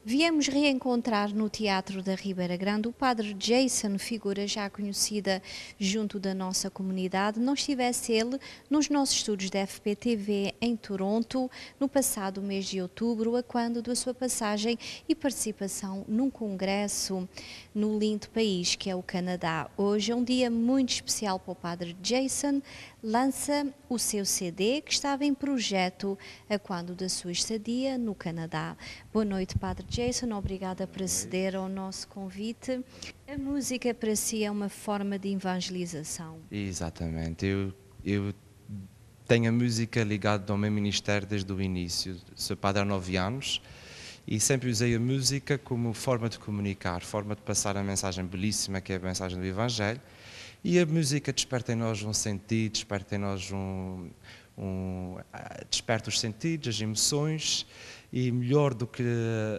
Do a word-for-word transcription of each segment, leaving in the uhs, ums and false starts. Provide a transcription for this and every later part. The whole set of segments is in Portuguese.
Viemos reencontrar no Teatro da Ribeira Grande o padre Jason, figura já conhecida junto da nossa comunidade. Não estivesse ele nos nossos estúdios da F P T V em Toronto, no passado mês de outubro, a quando da sua passagem e participação num congresso no lindo país que é o Canadá. Hoje é um dia muito especial para o padre Jason, lança o seu C D que estava em projeto a quando da sua estadia no Canadá. Boa noite, padre Jason, obrigada por aceder ao nosso convite. A música para si é uma forma de evangelização. Exatamente. Eu, eu tenho a música ligada ao meu ministério desde o início. Sou padre há nove anos e sempre usei a música como forma de comunicar, forma de passar a mensagem belíssima que é a mensagem do Evangelho. E a música desperta em nós um sentido, desperta em nós um, um desperta os sentidos, as emoções, e melhor do que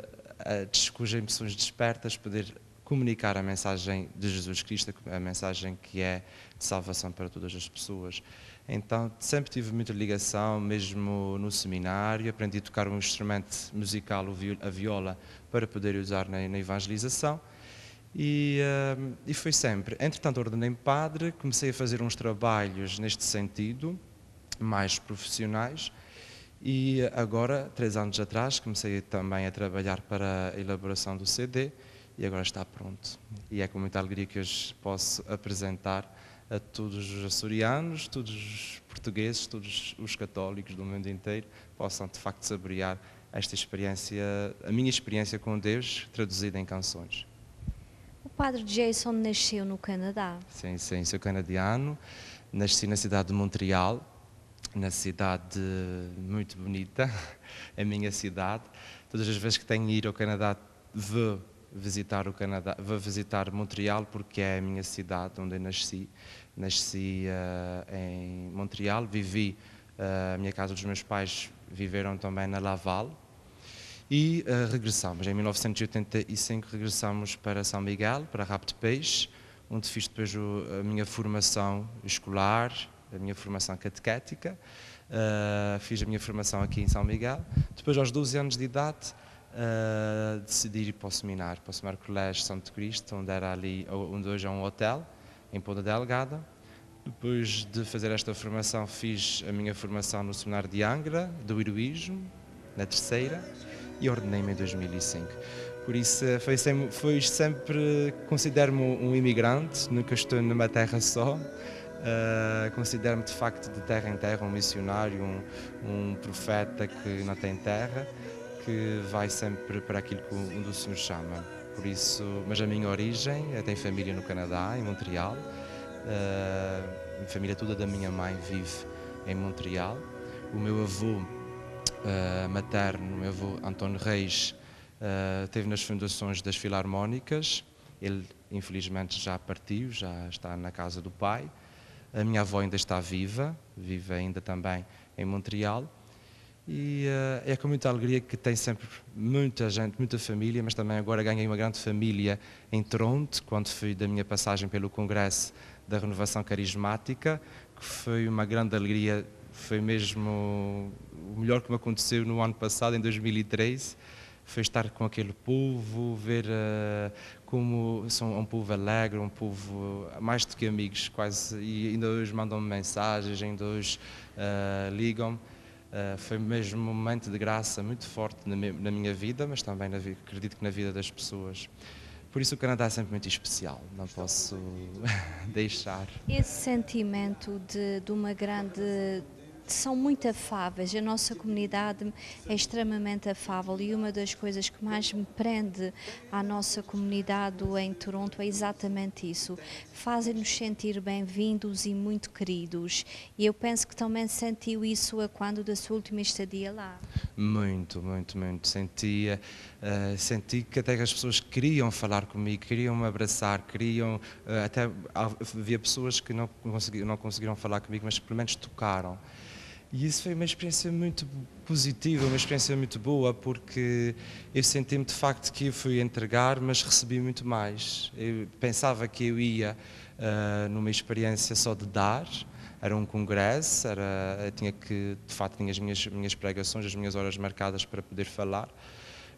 uh, cujas emoções despertas, poder comunicar a mensagem de Jesus Cristo, a mensagem que é de salvação para todas as pessoas. Então sempre tive muita ligação, mesmo no seminário, aprendi a tocar um instrumento musical, a viola, para poder usar na, na evangelização. E, uh, e foi sempre. Entretanto, ordenei-me padre, comecei a fazer uns trabalhos neste sentido, mais profissionais, e agora, três anos atrás, comecei também a trabalhar para a elaboração do C D e agora está pronto. E é com muita alegria que hoje posso apresentar a todos os açorianos, todos os portugueses, todos os católicos do mundo inteiro, possam de facto saborear esta experiência, a minha experiência com Deus, traduzida em canções. O padre Jason nasceu no Canadá. Sim, sim, sou canadiano, nasci na cidade de Montreal, na cidade muito bonita, a minha cidade. Todas as vezes que tenho de ir ao Canadá, vou visitar o Canadá, vou visitar Montreal porque é a minha cidade onde eu nasci. Nasci uh, em Montreal, vivi, uh, a minha casa dos meus pais viveram também na Laval. E uh, regressamos, em mil novecentos e oitenta e cinco regressamos para São Miguel, para Rabo de Peixe, onde fiz depois o, a minha formação escolar, a minha formação catequética, uh, fiz a minha formação aqui em São Miguel. Depois, aos doze anos de idade, uh, decidi ir para o seminário, para o Seminário Colégio Santo Cristo, onde era ali, onde hoje é um hotel, em Ponta Delgada. Depois de fazer esta formação, fiz a minha formação no Seminário de Angra, do Heroísmo, na terceira, e ordenei-me em dois mil e cinco. Por isso, foi sempre, foi sempre considero-me um imigrante, nunca estou numa terra só. Uh, considero-me de facto de terra em terra, um missionário, um, um profeta que não tem terra, que vai sempre para aquilo que onde o Senhor chama. Por isso, mas a minha origem, eu tenho família no Canadá, em Montreal. Uh, a família toda da minha mãe vive em Montreal. O meu avô Uh, materno, meu avô António Reis, uh, esteve nas fundações das Filarmónicas. Ele infelizmente já partiu, já está na casa do pai. A minha avó ainda está viva, vive ainda também em Montreal. E uh, é com muita alegria que tem sempre muita gente, muita família, mas também agora ganhei uma grande família em Toronto, quando fui da minha passagem pelo Congresso da Renovação Carismática, que foi uma grande alegria. Foi mesmo o melhor que me aconteceu no ano passado, em dois mil e treze, foi estar com aquele povo, ver uh, como são um povo alegre, um povo mais do que amigos, quase, e ainda hoje mandam-me mensagens, ainda hoje uh, ligam-me. Uh, foi mesmo um momento de graça muito forte na, me, na minha vida, mas também na, acredito que na vida das pessoas. Por isso o Canadá é sempre muito especial, não posso deixar. Esse sentimento de, de uma grande... são muito afáveis, a nossa comunidade é extremamente afável e uma das coisas que mais me prende à nossa comunidade em Toronto é exatamente isso, fazem-nos sentir bem-vindos e muito queridos, e eu penso que também sentiu isso a quando da sua última estadia lá. Muito, muito, muito, sentia, uh, senti que até as pessoas queriam falar comigo, queriam me abraçar, queriam, uh, até havia pessoas que não conseguiram, não conseguiram falar comigo, mas pelo menos tocaram. E isso foi uma experiência muito positiva, uma experiência muito boa, porque eu senti-me de facto que eu fui entregar, mas recebi muito mais. Eu pensava que eu ia uh, numa experiência só de dar, era um congresso, era, eu tinha que, de facto, tinha as minhas, minhas pregações, as minhas horas marcadas para poder falar,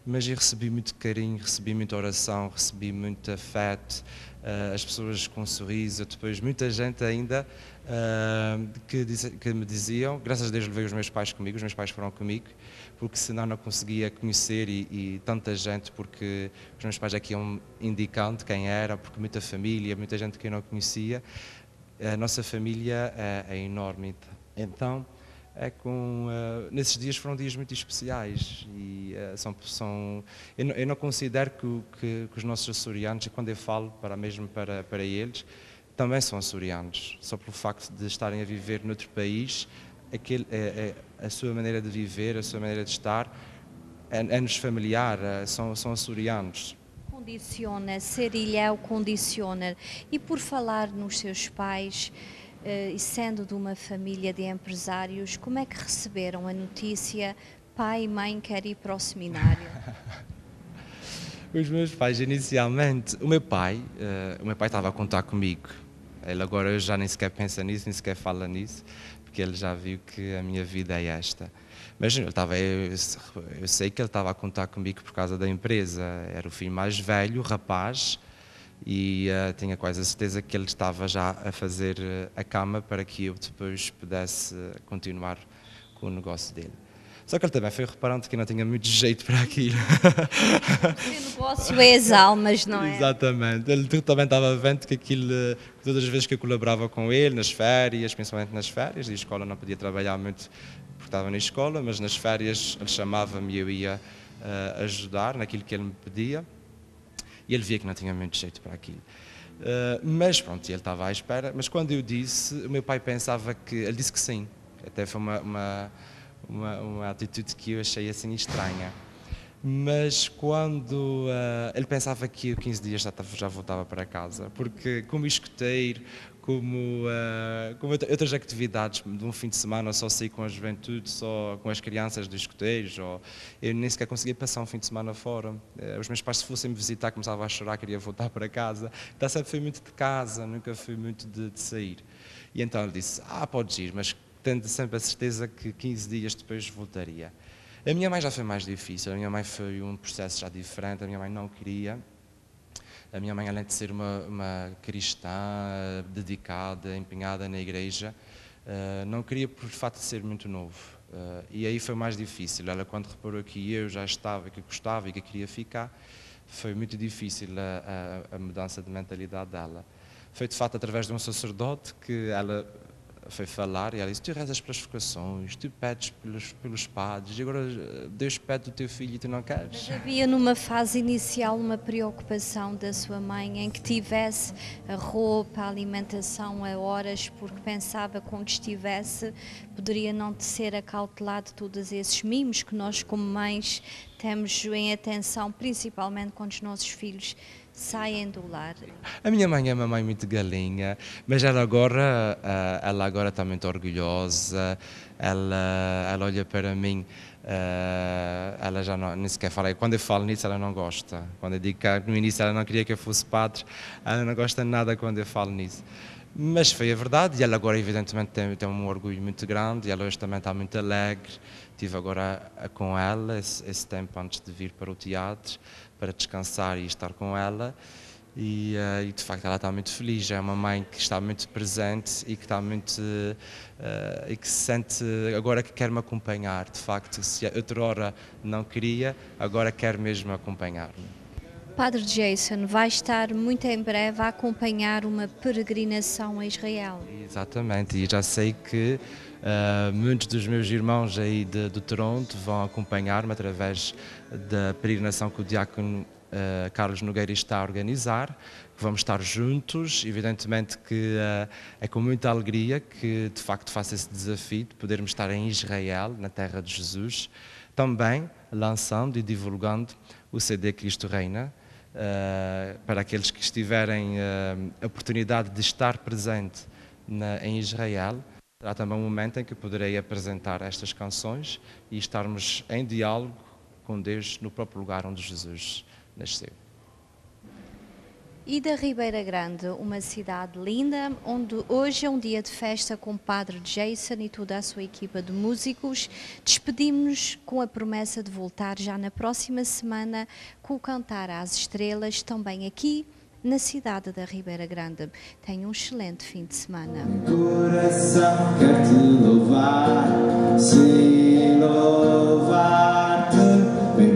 mas eu recebi muito carinho, recebi muita oração, recebi muito afeto, uh, as pessoas com um sorriso, depois muita gente ainda uh, que, diz, que me diziam, graças a Deus levei os meus pais comigo, os meus pais foram comigo, porque senão não conseguia conhecer e, e tanta gente, porque os meus pais aqui iam indicando quem era, porque muita família, muita gente que eu não conhecia. A nossa família é, é enorme, então é com, uh, nesses dias foram dias muito especiais e uh, são, são eu, não, eu não considero que, que, que os nossos açorianos, e quando eu falo para mesmo para, para eles, também são açorianos, só pelo facto de estarem a viver noutro país, aquele, é, é, a sua maneira de viver, a sua maneira de estar, é, é-nos familiar, é, são, são açorianos. Condiciona, ser ilhéu condiciona. E por falar nos seus pais, uh, e sendo de uma família de empresários, como é que receberam a notícia, pai e mãe querem ir para o seminário? Os meus pais, inicialmente, o meu pai, uh, o meu pai estava a contar comigo. Ele agora já nem sequer pensa nisso, nem sequer fala nisso, porque ele já viu que a minha vida é esta. Mas ele estava, eu, eu sei que ele estava a contar comigo por causa da empresa. Era o filho mais velho, rapaz, e uh, tinha quase a certeza que ele estava já a fazer uh, a cama para que eu depois pudesse continuar com o negócio dele. Só que ele também foi reparando que não tinha muito jeito para aquilo. O negócio é as almas, não é? Exatamente. Ele também estava vendo que aquilo, todas as vezes que eu colaborava com ele, nas férias, principalmente nas férias, e a escola não podia trabalhar muito porque estava na escola, mas nas férias ele chamava-me e eu ia uh, ajudar naquilo que ele me pedia, e ele via que não tinha muito jeito para aquilo. Uh, mas pronto, ele estava à espera, mas quando eu disse, o meu pai pensava que, ele disse que sim, até foi uma, uma, uma, uma atitude que eu achei assim estranha. Mas quando uh, ele pensava que eu quinze dias já, já voltava para casa, porque como escoteiro, como, uh, como outras atividades de um fim de semana, só saí com a juventude, só com as crianças dos escoteiros, ou eu nem sequer conseguia passar um fim de semana fora. Uh, os meus pais, se fossem me visitar, começavam a chorar, queria voltar para casa. Então sempre fui muito de casa, nunca fui muito de, de sair. E então ele disse, ah, podes ir, mas tendo sempre a certeza que quinze dias depois voltaria. A minha mãe já foi mais difícil, a minha mãe foi um processo já diferente, a minha mãe não queria. A minha mãe, além de ser uma, uma cristã dedicada, empenhada na igreja, uh, não queria por fato de ser muito novo. Uh, e aí foi mais difícil. Ela, quando reparou que eu já estava, que gostava e que queria ficar, foi muito difícil a, a, a mudança de mentalidade dela. Foi de fato através de um sacerdote que ela foi falar e ela disse, tu rezas pelas vocações, tu pedes pelos, pelos padres, e agora Deus pede o teu filho e tu não queres. Mas havia numa fase inicial uma preocupação da sua mãe em que tivesse a roupa, a alimentação a horas, porque pensava que quando estivesse poderia não ser acautelado todos esses mimos que nós como mães temos em atenção, principalmente quando os nossos filhos saem do lar. A minha mãe é uma mãe muito galinha, mas ela agora, ela agora está muito orgulhosa, ela, ela olha para mim, ela já não, nem sequer fala, quando eu falo nisso ela não gosta, quando eu digo que no início ela não queria que eu fosse padre, ela não gosta nada quando eu falo nisso. Mas foi a verdade, e ela agora evidentemente tem, tem um orgulho muito grande, e ela hoje também está muito alegre. Estive agora com ela esse, esse tempo antes de vir para o teatro, para descansar e estar com ela, e, uh, e de facto ela está muito feliz, é uma mãe que está muito presente e que está muito, uh, e que se sente agora que quer me acompanhar, de facto, se outrora não queria, agora quer mesmo acompanhar-me. Padre Jason vai estar muito em breve a acompanhar uma peregrinação a Israel. Exatamente, e já sei que uh, muitos dos meus irmãos aí de, de Toronto vão acompanhar-me através da peregrinação que o diácono uh, Carlos Nogueira está a organizar. Vamos estar juntos, evidentemente que uh, é com muita alegria que de facto faço esse desafio de podermos estar em Israel, na terra de Jesus, também lançando e divulgando o C D Cristo Reina. Uh, para aqueles que estiverem uh, a oportunidade de estar presente na, em Israel, será também um momento em que poderei apresentar estas canções e estarmos em diálogo com Deus no próprio lugar onde Jesus nasceu. E da Ribeira Grande, uma cidade linda, onde hoje é um dia de festa com o Padre Jason e toda a sua equipa de músicos. Despedimos-nos com a promessa de voltar já na próxima semana com o Cantar às Estrelas, também aqui na cidade da Ribeira Grande. Tenha um excelente fim de semana. Coração quer te louvar, sim, louvar-te.